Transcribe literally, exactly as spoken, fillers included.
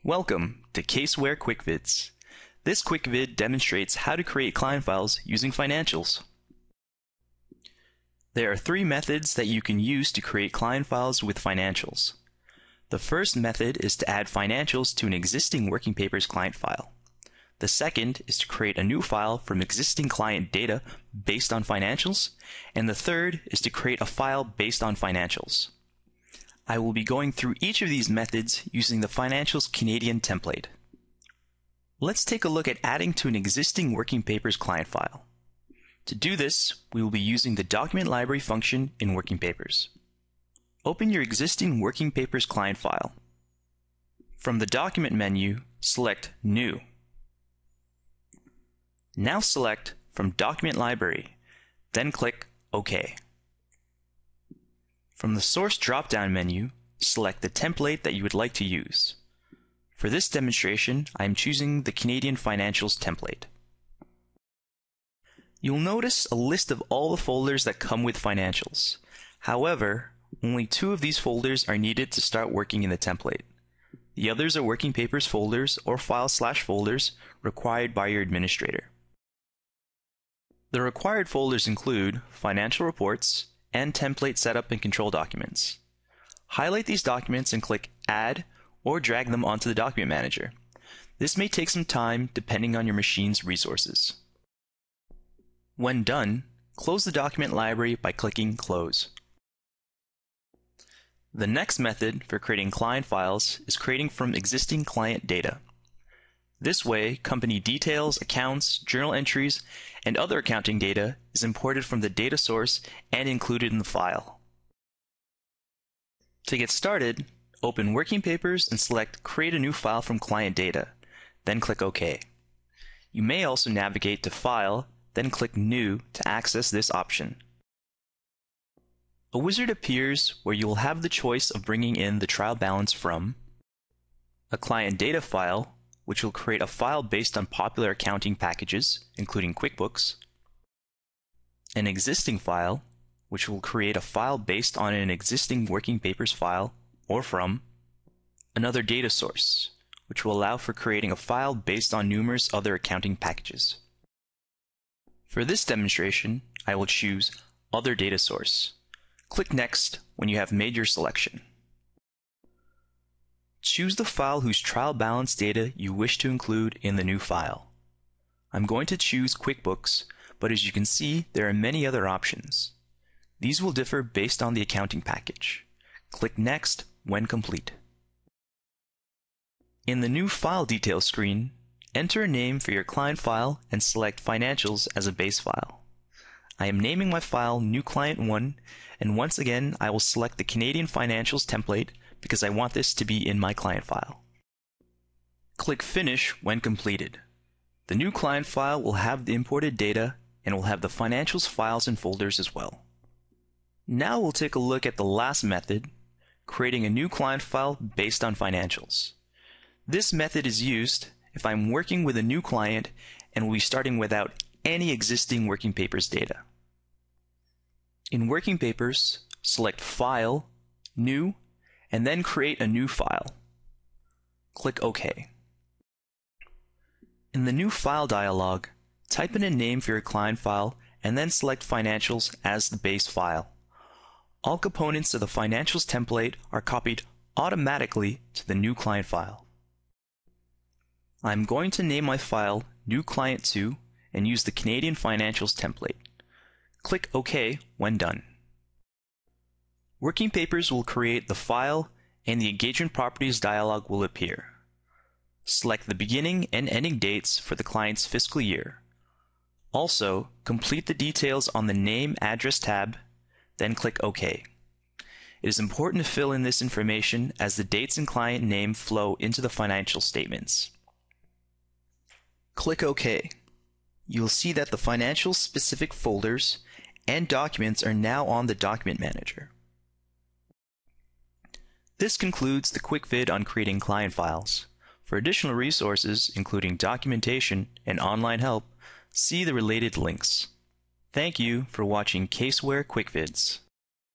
Welcome to CaseWare QuickVids. This QuickVid demonstrates how to create client files using financials. There are three methods that you can use to create client files with financials. The first method is to add financials to an existing Working Papers client file. The second is to create a new file from existing client data based on financials. And the third is to create a file based on financials. I will be going through each of these methods using the Financials Canadian template. Let's take a look at adding to an existing Working Papers client file. To do this, we will be using the Document Library function in Working Papers. Open your existing Working Papers client file. From the Document menu, select New. Now select from Document Library, then click OK. From the Source drop-down menu, select the template that you would like to use. For this demonstration, I am choosing the Canadian Financials template. You'll notice a list of all the folders that come with financials. However, only two of these folders are needed to start working in the template. The others are Working Papers folders or file slash folders required by your administrator. The required folders include Financial Reports and Template Setup and Control Documents. Highlight these documents and click Add or drag them onto the Document Manager. This may take some time depending on your machine's resources. When done, close the document library by clicking Close. The next method for creating client files is creating from existing client data. This way, company details, accounts, journal entries, and other accounting data is imported from the data source and included in the file. To get started, open Working Papers and select Create a new file from client data, then click OK. You may also navigate to File, then click New to access this option. A wizard appears where you will have the choice of bringing in the trial balance from a client data file, which will create a file based on popular accounting packages, including QuickBooks, an existing file, which will create a file based on an existing Working Papers file, or from another data source, which will allow for creating a file based on numerous other accounting packages. For this demonstration, I will choose Other Data Source. Click Next when you have made your selection. Choose the file whose trial balance data you wish to include in the new file. I'm going to choose QuickBooks, but as you can see, there are many other options. These will differ based on the accounting package. Click Next when complete. In the new File Details screen, enter a name for your client file and select Financials as a base file. I am naming my file New Client one, and once again I will select the Canadian Financials template because I want this to be in my client file. Click Finish when completed. The new client file will have the imported data and will have the financials files and folders as well. Now we'll take a look at the last method, creating a new client file based on financials. This method is used if I'm working with a new client and will be starting without any existing Working Papers data. In Working Papers, select File, New, and then create a new file. Click OK. In the New File dialog, type in a name for your client file and then select Financials as the base file. All components of the Financials template are copied automatically to the new client file. I'm going to name my file New Client two and use the Canadian Financials template. Click OK when done. Working Papers will create the file and the Engagement Properties dialog will appear. Select the beginning and ending dates for the client's fiscal year. Also, complete the details on the Name Address tab, then click OK. It is important to fill in this information as the dates and client name flow into the financial statements. Click OK. You will see that the financial specific folders and documents are now on the Document Manager. This concludes the QuickVid on creating client files. For additional resources, including documentation and online help, see the related links. Thank you for watching CaseWare QuickVids.